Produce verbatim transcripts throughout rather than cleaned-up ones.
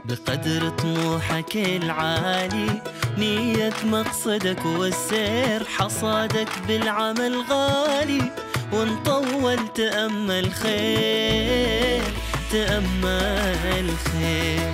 بقدر طموحك العالي، نية مقصدك والسير حصادك بالعمل غالي. وان طول تأمل خير، تأمل خير.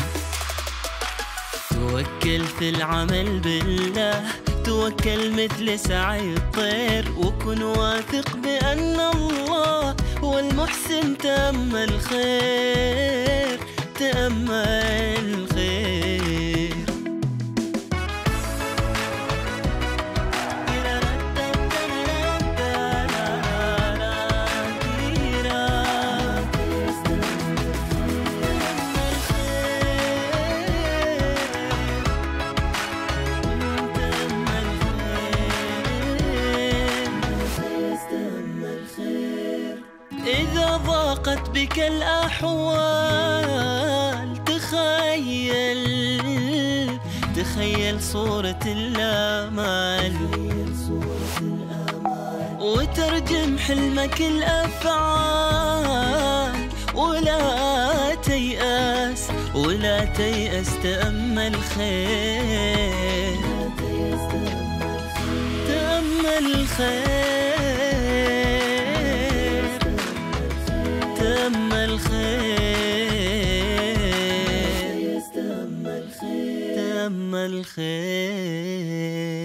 توكل في العمل بالله، توكل مثل سعي الطير، وكن واثق بأن الله هو المحسن. تأمل خير، تأمل خير. إذا ضاقت بك الأحوال، تخيل تخيل صورة الآمال، وترجم حلمك الأفعال. ولا تيأس ولا تيأس، تأمل خير، تأمل خير، تأمل خير، تأمل خير.